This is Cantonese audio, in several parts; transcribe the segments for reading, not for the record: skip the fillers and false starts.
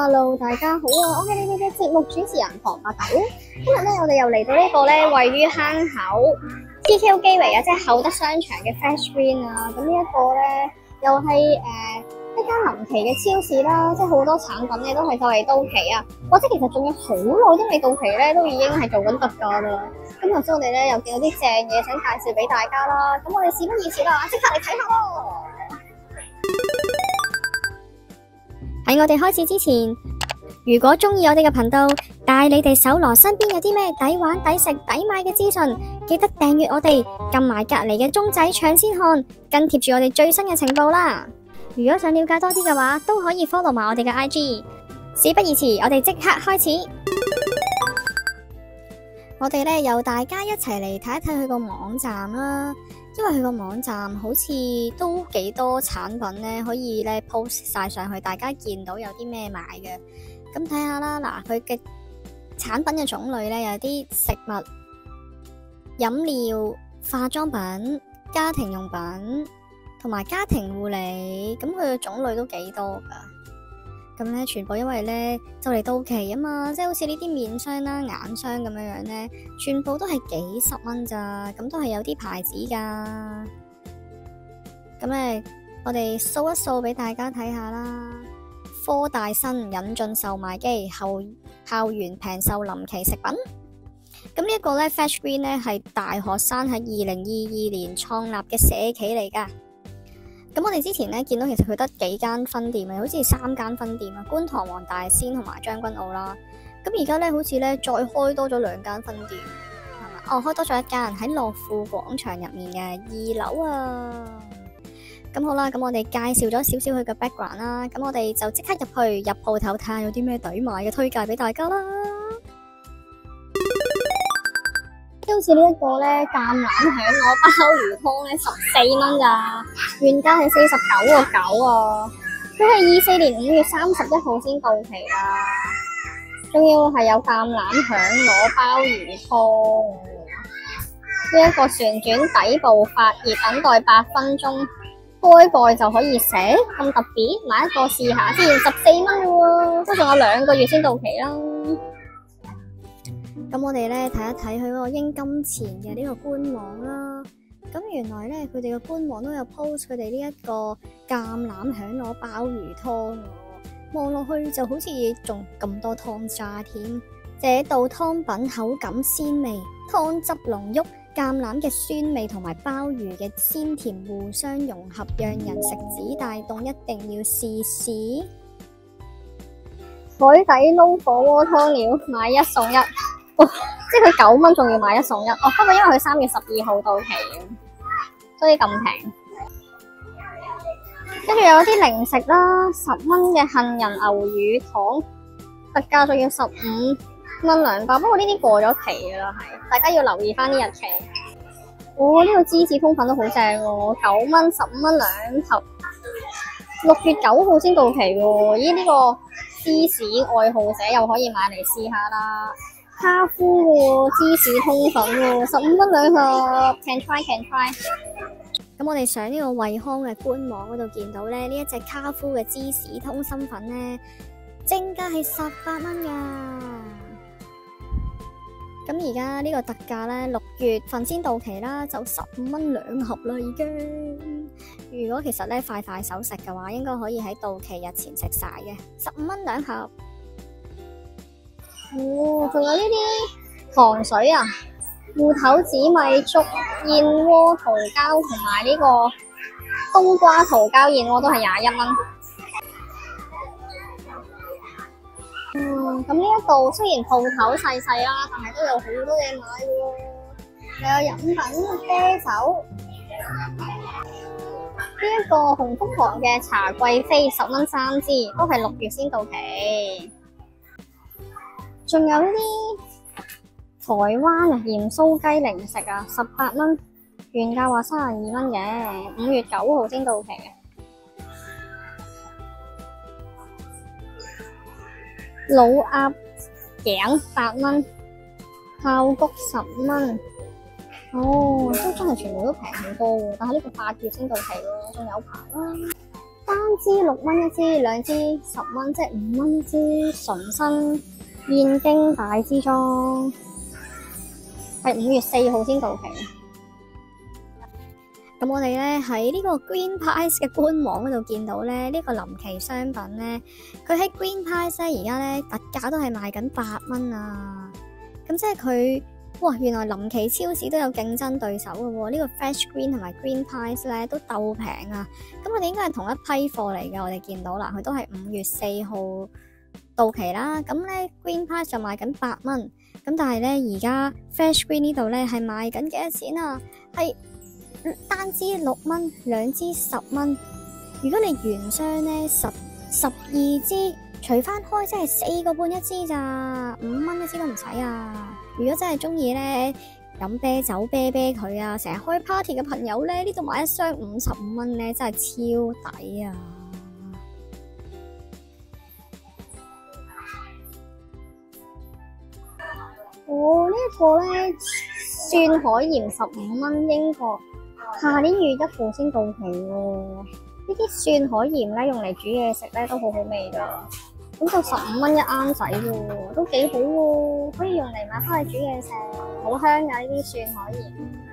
Hello， 大家好啊！我係你哋嘅節目主持人唐伯豆。今日咧，我哋又嚟到呢個咧位於坑口 TQ 基圍啊，即係厚德商場嘅 Fresh Green 啊。咁呢一個咧又係一間臨期嘅超市啦，即係好多產品咧都係就嚟到期啊，或者其實仲有好耐都未到期咧，都已經係做緊特價啦。咁頭先我哋咧又見到啲正嘢想介紹俾大家啦，咁我哋事不宜遲啦，即刻嚟睇下咯！喺我哋開始之前，如果中意我哋嘅頻道，帶你哋搜羅身邊有啲咩抵玩、抵食、抵買嘅資訊，記得訂閱我哋，撳埋隔籬嘅鐘仔搶先看，跟貼住我哋最新嘅情報啦。如果想了解多啲嘅話，都可以 follow 埋我哋嘅 IG。事不宜遲，我哋即刻開始。我哋咧由大家一齊嚟睇一睇佢個網站啦。因為佢個網站好似都幾多產品咧，可以咧 post 晒上去，大家見到有啲咩買嘅。咁睇下啦，嗱，佢嘅產品嘅種類咧有啲食物、飲料、化妝品、家庭用品同埋家庭護理。咁佢嘅種類都幾多噶。咁咧全部因為咧就嚟到期啊嘛，即係好似呢啲面霜啦、眼霜咁樣樣咧，全部都係幾十蚊咋，咁都係有啲牌子噶。咁咧，我哋掃一掃俾大家睇下啦。科大新引進售賣機，校園平售臨期食品。咁呢一個咧 Fresh Green 咧係大學生喺2022年創立嘅社企嚟噶。咁我哋之前咧見到其實佢得幾間分店啊，好似3間分店啊，觀塘、黃大仙同埋將軍澳啦。咁而家咧好似咧再開多咗2間分店，係嘛？哦，開多咗一間喺樂富廣場入面嘅2樓啊。咁好啦，咁我哋介紹咗少少佢嘅 background 啦，咁我哋就即刻入鋪頭睇下有啲咩抵買嘅推介俾大家啦。好似呢一個咧橄欖響螺鮑魚湯咧14蚊咋，原價係49.9啊。佢係24年5月31號先到期啦，仲要係有橄欖響螺鮑魚湯。呢一個旋轉底部發熱，等待8分鐘，開蓋就可以食，咁特別，買一個試下先，14蚊喎，都仲有2個月先到期啦。咁我哋咧睇一睇佢嗰個英金錢嘅呢個官網啦。咁原來咧佢哋嘅官網都有 post 佢哋呢一個橄欖響螺鮑魚湯，望落去就好似仲咁多湯渣添。這道湯品口感鮮味，湯汁濃郁，橄欖嘅酸味同埋鮑魚嘅鮮甜互相融合，讓人食指大動，一定要試試。海底撈火鍋湯料買1送1。即係佢9蚊，仲要買1送1。不過因為佢3月12號到期，所以咁平。跟住有啲零食啦，10蚊嘅杏仁牛乳糖，特價仲要15蚊2包。不過呢啲過咗期噶啦，係大家要留意翻啲日期。呢個芝士通粉都好正喎，9蚊15蚊2盒，6月9號先到期喎。呢個芝士愛好者又可以買嚟試下啦。卡夫喎，芝士通粉喎，15蚊2盒 ，can try。咁我哋上呢個惠康嘅官網嗰度見到咧，呢一隻卡夫嘅芝士通心粉咧，正價係18蚊噶。咁而家呢個特價咧，6月份先到期啦，就15蚊2盒啦已經。如果其實咧快手食嘅話，應該可以喺到期日前食晒嘅，15蚊2盒。仲有呢啲糖水啊，芋頭紫米粥、燕窩桃膠同埋呢個冬瓜桃膠燕窩都係21蚊。咁呢一度雖然鋪頭細細啦，但係都有好多嘢買嘅喎，又有飲品、啤酒。呢一個鴻福堂嘅茶貴妃10蚊3支，都係6月先到期。仲有呢啲台灣鹽酥雞零食啊，18蚊，原價話32蚊嘅，5月9號先到期嘅。老鴨頸8蚊，爆谷10蚊。都真係全部都平好多喎，但係呢個8月先到期喎，仲有排啦。巴支6蚊一支，兩支10蚊，即係5蚊一支，純新燕京大支裝，係5月4號先到期。咁我哋咧喺呢個 Green Price 嘅官網嗰度見到咧，呢個臨期商品咧，佢喺 Green Price 咧而家咧特價都係賣緊8蚊啊！咁即係佢，哇！原來臨期超市都有競爭對手嘅喎，呢個 Fresh Green 同埋 Green Price 咧都鬥平啊！咁我哋應該係同一批貨嚟嘅，我哋見到啦，佢都係5月4號到期啦。咁咧 Green Price 就賣緊8蚊，咁但係咧而家 Fresh Green 呢度咧係賣緊幾多錢啊？係單支6蚊，兩支10蚊。如果你原箱咧12支，除翻開即係4個半一支咋，5蚊一支都唔使啊！如果真係中意咧飲啤酒啤佢啊，成日開 party 嘅朋友咧，呢度買一箱55蚊咧，真係超抵啊！呢一個咧蒜海鹽15蚊，英國下年2月1號先到期喎。呢啲蒜海鹽咧用嚟煮嘢食咧都好好味噶。咁就15蚊一盎仔喎，都幾好喎，可以用嚟買翻去煮嘢食，好香噶呢啲蒜海鹽。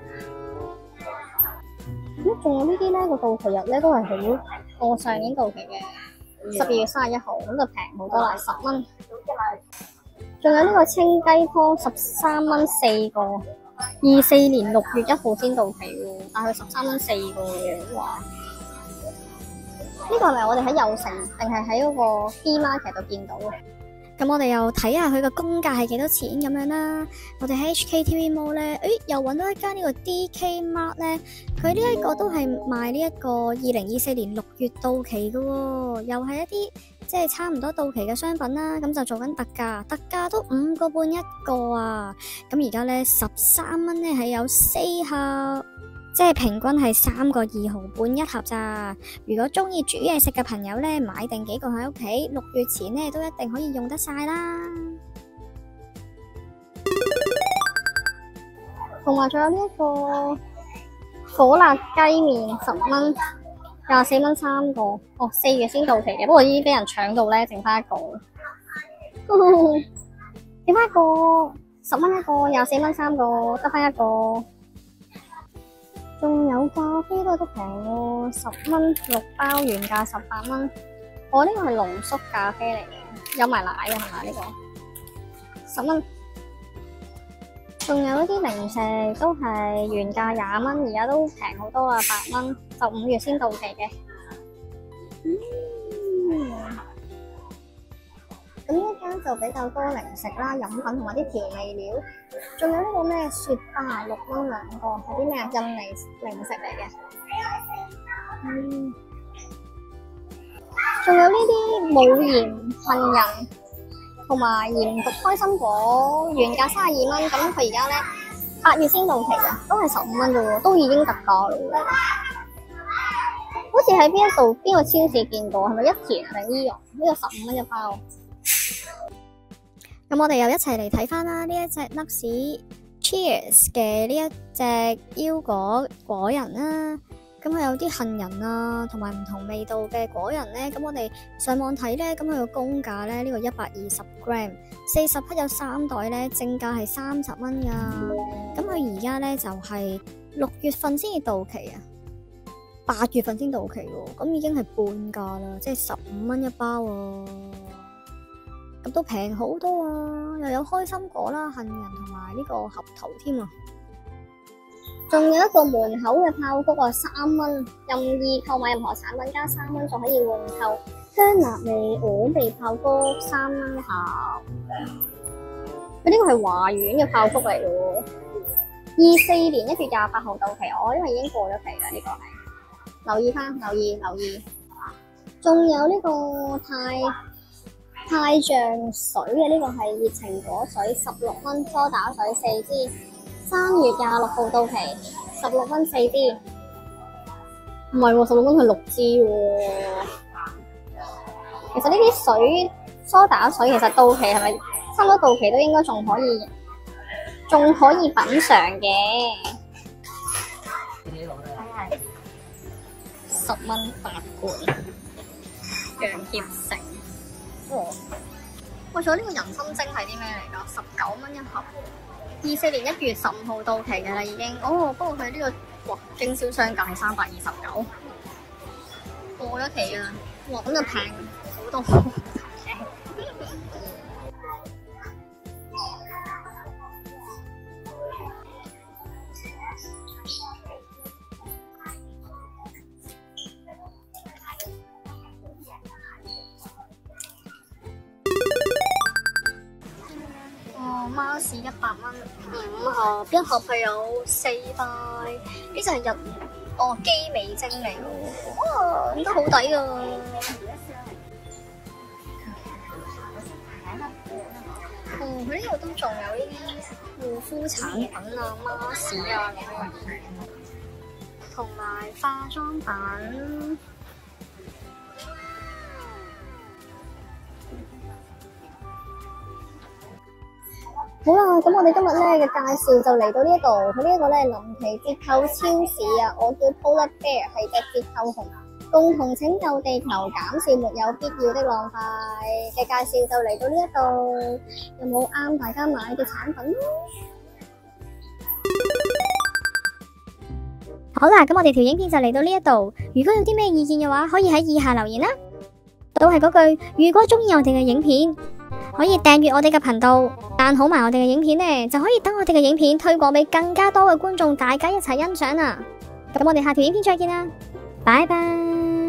咁仲有呢啲咧個到期日咧都係好過上年到期嘅12月31號，咁就平好多啦，10蚊。仲有呢個清雞湯13蚊4個，24年6月1號先到期喎，但係佢13蚊4個嘅，哇！呢個係咪我哋喺右城定係喺嗰個 B Market 度見到啊？咁我哋又睇下佢個公價係幾多錢咁樣啦。我哋喺 HKTV Mall 咧，又揾到一間呢個 DK Mart 咧，佢呢一個都係賣呢一個2024年6月到期嘅喎，又係一啲即係差唔多到期嘅商品啦。咁就做緊特價都5個半一個啊。咁而家咧13蚊咧係有4盒。即係平均係3個2毫半一盒咋。如果中意煮嘢食嘅朋友咧，買定幾個喺屋企，6月前咧都一定可以用得晒啦。同埋仲有呢一個火辣雞麵10蚊，24蚊3個。哦，4月先到期嘅，不過已經俾人搶到咧，剩翻一個。剩翻一個10蚊一個，24蚊3個，得翻一個。仲有咖啡都平喎，10蚊6包，原價18蚊。我呢個係濃縮咖啡嚟嘅，有埋奶嘅係咪呢個？10蚊。仲有一啲零食都係原價20蚊，而家都平好多啊，8蚊，就5月先到期嘅。咁呢間就比較多零食啦、飲品同埋啲調味料，仲有呢個咩雪巴6蚊2個，係啲咩啊？印尼零食嚟嘅。仲有呢啲冇鹽杏仁同埋鹽焗開心果，原價32蚊，咁佢而家咧8月先到期嘅，都係15蚊啫喎，都已經特價啦喎。好似喺邊個超市見過，係咪一田定伊容？呢個15蚊一包。咁我哋又一齊嚟睇翻啦，呢一隻 Nuts Cheers 嘅呢一隻腰果果仁啦。咁佢有啲杏仁啊，同埋唔同味道嘅果仁咧。咁我哋上網睇咧，咁佢個公價咧，呢個120 gram 40克有3袋咧，正價係30蚊噶。咁佢而家咧就係6月份先至到期啊，8月份先到期喎。咁已經係半價啦，即係15蚊一包喎。咁都平好多啊，又有開心果啦、杏仁同埋呢個合桃添啊。仲有一個門口嘅爆谷啊，3蚊，任意購買任何產品加3蚊就可以換購香辣味鵝味爆谷3蚊一盒。佢呢個係華苑嘅爆谷嚟嘅喎，24年1月28號到期，因為已經過咗期啦，呢個係留意翻，留意。仲有呢個太象水嘅，呢個係熱情果水16蚊，梳打水4支，3月26號到期，16蚊4支。唔係喎，16蚊係6支喎。其實呢啲水梳打水其實到期係咪差唔多到期都應該仲可以品嚐嘅。10蚊8罐。 羊協成。哇！喂，仲有呢個人參精係啲咩嚟㗎？19蚊一盒，24年1月15號到期嘅啦已經。哦，不過佢呢個哇經銷商價係329，過咗期啊！哇，咁就平好多。孖士100蚊5盒，一盒係有4塊，呢就係基美精嚟喎，哇，咁都好抵㗎。佢呢度都仲有呢啲護膚產品啊、孖士啊咁樣，同埋化妝品。好啦，咁我哋今日咧嘅介紹就嚟到呢一度。佢呢一個咧臨期折扣超市啊，我叫 Polar Bear 係隻折扣熊，共同拯救地球，減少沒有必要的浪費嘅介紹就嚟到呢一度。有冇啱大家買嘅產品咧？好啦，咁我哋條影片就嚟到呢一度。如果有啲咩意見嘅話，可以喺以下留言啦。都係嗰句，如果中意我哋嘅影片，可以訂閱我哋嘅頻道，讚好埋我哋嘅影片呢，就可以等我哋嘅影片推廣俾更加多嘅觀眾，大家一齊欣賞啊！咁我哋下條影片再見啦，拜拜。